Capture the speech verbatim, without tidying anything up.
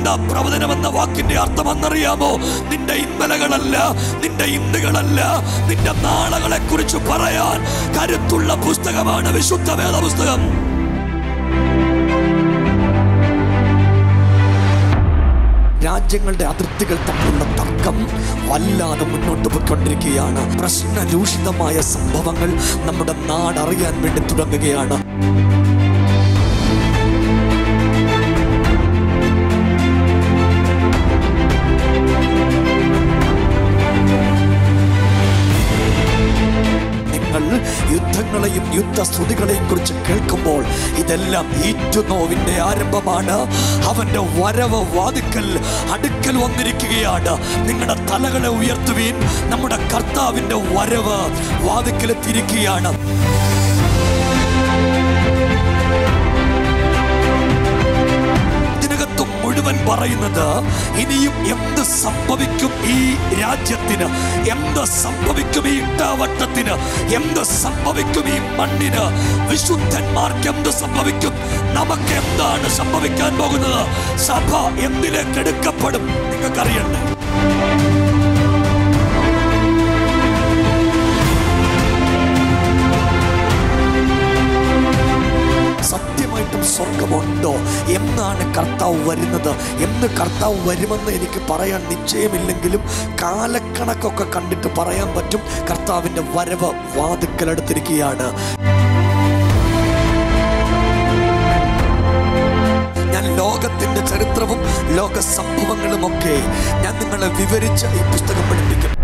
എന്താ പ്രവചനം എന്ന വാക്കിന്റെ അർത്ഥം എന്നറിയാമോ? നിന്റെ ഇന്നലകളല്ല, നിന്റെ ഇന്നുകളല്ല, നിന്റെ നാളുകളെ കുറിച്ച് പറയാൻ കരുത്തുള്ള പുസ്തകമാണ് വിശുദ്ധ വേദ പുസ്തകം. രാജ്യങ്ങളുടെ അതിർത്തികൾ തമ്മിലുള്ള തർക്കം വല്ലാതെ മുന്നോട്ട് പോയിക്കൊണ്ടിരിക്കുകയാണ്. പ്രശ്നരൂഷിതമായ സംഭവങ്ങൾ നമ്മുടെ നാടറിയാൻ വേണ്ടി തുടങ്ങുകയാണ്. യുദ്ധങ്ങളെയും യുദ്ധശ്രുതികളെയും കുറിച്ച് കേൾക്കുമ്പോൾ ഇതെല്ലാം ഈറ്റുനോവിന്റെ ആരംഭമാണ്. അവന്റെ വരവ് വാതിക്കൽ അടുക്കൽ വന്നിരിക്കുകയാണ്. നിങ്ങളുടെ തലകളെ ഉയർത്തുവീൻ, നമ്മുടെ കർത്താവിന്റെ വരവ് വാതിക്കലെത്തിയിരിക്കുകയാണ്. മുഴുവൻ പറയുന്നത് ഇനിയും എന്ത് സംഭവിക്കും ഈ രാജ്യത്തിന്, എന്ത് സംഭവിക്കും ഈ ഇട്ടാവട്ടത്തിന്, എന്ത് സംഭവിക്കും ഈ മണ്ണിന്, വിശുദ്ധന്മാർക്ക് എന്ത് സംഭവിക്കും, നമുക്ക് എന്താണ് സംഭവിക്കാൻ പോകുന്നത്, സഭ എന്തിലേക്ക് എടുക്കപ്പെടും, നിങ്ങൾക്കറിയണ്ടേ? സത്യമായിട്ടും സ്വർഗമുണ്ടോ? എന്നാണ് കർത്താവ് വരുന്നത്? എന്ന് കർത്താവ് വരുമെന്ന് എനിക്ക് പറയാൻ നിശ്ചയമില്ലെങ്കിലും കാലക്കണക്കൊക്കെ കണ്ടിട്ട് പറയാൻ പറ്റും, കർത്താവിൻ്റെ വരവ് വാതിക്കലെടുത്തിരിക്കുകയാണ്. ഞാൻ ലോകത്തിൻ്റെ ചരിത്രവും ലോക സംഭവങ്ങളുമൊക്കെ ഞാൻ നിങ്ങളെ വിവരിച്ച് ഈ പുസ്തകം പഠിപ്പിക്കും.